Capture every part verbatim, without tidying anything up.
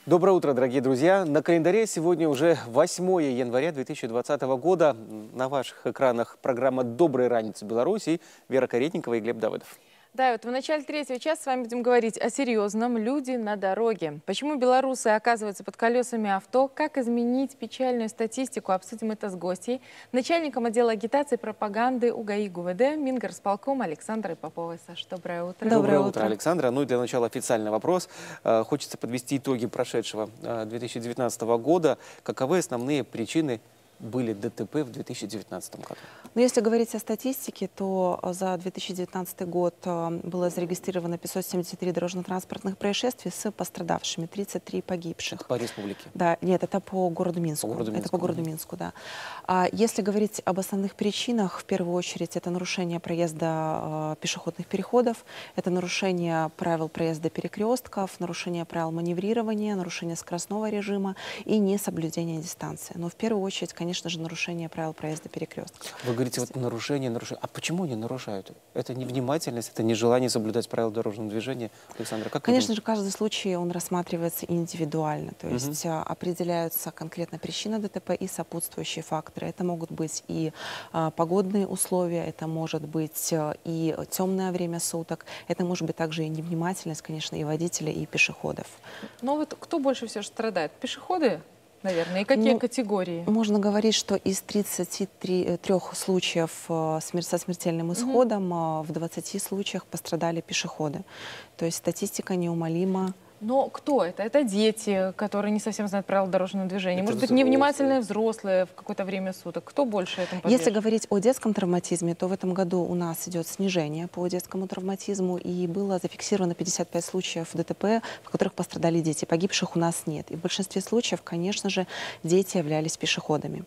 Доброе утро, дорогие друзья. На календаре сегодня уже восьмое января две тысячи двадцатого года. На ваших экранах программа «Доброй раницы Беларуси». Вера Каретникова и Глеб Давыдов. Да, вот в начале третьего часа с вами будем говорить о серьезном. Люди на дороге. Почему белорусы оказываются под колесами авто? Как изменить печальную статистику? Обсудим это с гостьей. Начальником отдела агитации и пропаганды УГАИ ГУВД Мингорсполком Александрой Поповой. Саш, доброе утро. Доброе, доброе утро, Александра. Ну и для начала официальный вопрос. Хочется подвести итоги прошедшего две тысячи девятнадцатого года. Каковы основные причины были ДТП в две тысячи девятнадцатом году? Ну, если говорить о статистике, то за две тысячи девятнадцатый год было зарегистрировано пятьсот семьдесят три дорожно-транспортных происшествий с пострадавшими, тридцать три погибших. Это по республике? Да, нет, это по городу Минску. По городу Минску. Это по городу Минску, да. А если говорить об основных причинах, в первую очередь это нарушение проезда э, пешеходных переходов, это нарушение правил проезда перекрестков, нарушение правил маневрирования, нарушение скоростного режима и несоблюдение дистанции. Но в первую очередь, конечно же, нарушение правил проезда перекрестков. Вы говорите, вот нарушение, нарушение. А почему они нарушают? Это невнимательность, это нежелание соблюдать правила дорожного движения? Александра, как Конечно же, каждый случай, он рассматривается индивидуально. То есть Угу. определяются конкретно причина ДТП и сопутствующие факторы. Это могут быть и а, погодные условия, это может быть а, и темное время суток, это может быть также и невнимательность, конечно, и водителя, и пешеходов. Но вот кто больше всего страдает? Пешеходы? Наверное. И какие ну, категории? Можно говорить, что из тридцати трёх случаев со смертельным исходом угу. в двадцати случаях пострадали пешеходы. То есть статистика неумолима. Но кто это? Это дети, которые не совсем знают правила дорожного движения. Это Может быть, взрослые. невнимательные взрослые в какое-то время суток. Кто больше этому подвержен? Если говорить о детском травматизме, то в этом году у нас идет снижение по детскому травматизму, и было зафиксировано пятьдесят пять случаев ДТП, в которых пострадали дети. Погибших у нас нет. И в большинстве случаев, конечно же, дети являлись пешеходами.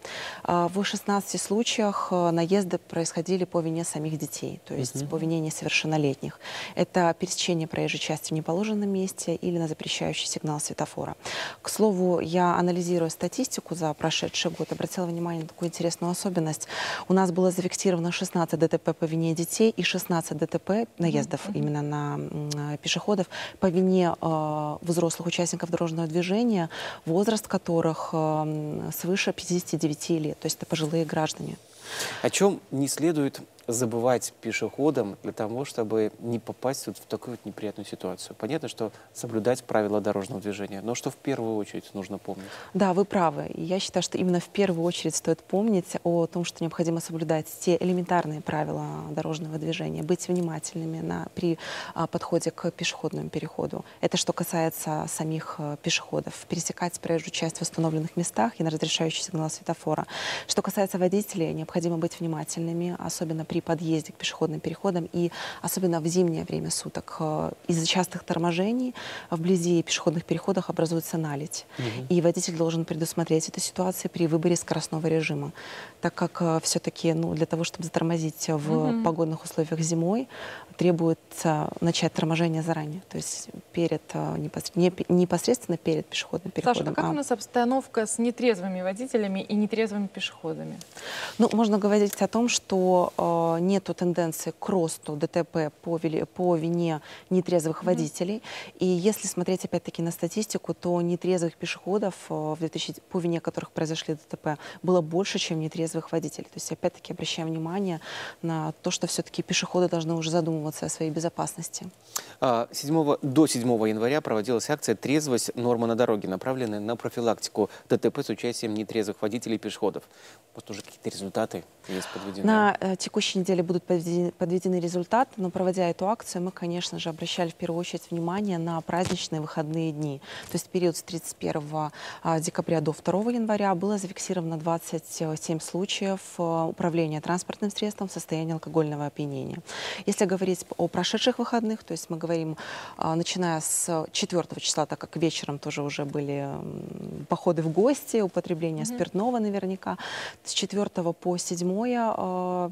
В шестнадцати случаях наезды происходили по вине самих детей, то есть uh-huh. по вине несовершеннолетних. Это пересечение проезжей части в неположенном месте или на запрещающий сигнал светофора. К слову, я, анализируя статистику за прошедший год, обратила внимание на такую интересную особенность. У нас было зафиксировано шестнадцать ДТП по вине детей и шестнадцать ДТП, наездов mm-hmm. именно на э, пешеходов, по вине э, взрослых участников дорожного движения, возраст которых э, свыше пятидесяти девяти лет, то есть это пожилые граждане. О чем не следует забывать пешеходам для того, чтобы не попасть вот в такую вот неприятную ситуацию? Понятно, что соблюдать правила дорожного движения, но что в первую очередь нужно помнить? Да, вы правы. Я считаю, что именно в первую очередь стоит помнить о том, что необходимо соблюдать те элементарные правила дорожного движения, быть внимательными на, при а, подходе к пешеходному переходу. Это что касается самих а, пешеходов. Пересекать проезжую часть в установленных местах и на разрешающий сигнал светофора. Что касается водителей, необходимо быть внимательными, особенно при подъезде к пешеходным переходам и особенно в зимнее время суток. Из-за частых торможений вблизи пешеходных переходов образуется наледь. Угу. И водитель должен предусмотреть эту ситуацию при выборе скоростного режима, так как все-таки ну, для того, чтобы затормозить в угу. погодных условиях зимой, требуется начать торможение заранее, то есть перед, непосредственно перед пешеходным переходом. Саша, а как а... у нас обстановка с нетрезвыми водителями и нетрезвыми пешеходами? Ну, можно говорить о том, что э, нету тенденции к росту ДТП по, по вине нетрезвых mm-hmm. водителей. И если смотреть опять-таки на статистику, то нетрезвых пешеходов, э, в две тысячи, по вине которых произошли ДТП, было больше, чем нетрезвых водителей. То есть опять-таки обращаем внимание на то, что все-таки пешеходы должны уже задумываться о своей безопасности. седьмого, до седьмого января проводилась акция «Трезвость. Норма на дороге», направленная на профилактику ДТП с участием нетрезвых водителей и пешеходов. Вот уже какие-то результаты есть подведены? На э, текущей неделе будут подведены, подведены результаты, но проводя эту акцию, мы, конечно же, обращали в первую очередь внимание на праздничные выходные дни. То есть в период с тридцать первого декабря до второго января было зафиксировано двадцать семь случаев управления транспортным средством в состоянии алкогольного опьянения. Если говорить о прошедших выходных, то есть мы говорим, начиная с четвёртого числа, так как вечером тоже уже были походы в гости, употребление mm-hmm. спиртного наверняка, с четвёртого по седьмое января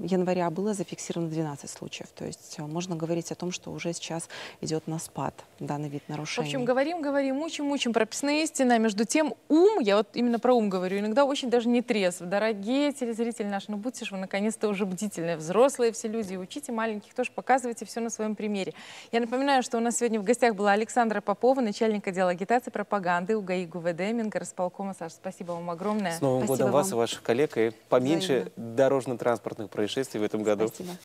вчера было зафиксировано двенадцать случаев. То есть э, можно говорить о том, что уже сейчас идет на спад данный вид В нарушений. общем, говорим, говорим, мучим, мучим, прописные истины. А между тем ум, я вот именно про ум говорю, иногда очень даже не трезв. Дорогие телезрители наши, ну будьте же вы наконец-то уже бдительны. Взрослые все люди, учите маленьких, тоже показывайте все на своем примере. Я напоминаю, что у нас сегодня в гостях была Александра Попова, начальник отдела агитации и пропаганды УГАИ ГУВД Мингорисполкома. Саша, спасибо вам огромное. С Новым Спасибо годом вас вам. и ваших коллег, и поменьше Взаимно. дорожно-транспортных происшествий в этом году. Спасибо.